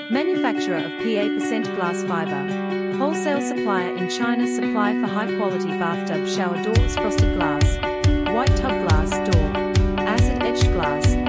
Manufacturer of PA% glass fiber. Wholesale supplier in China. Supply for high-quality bathtub shower doors, frosted glass, white tub glass door, acid etched glass.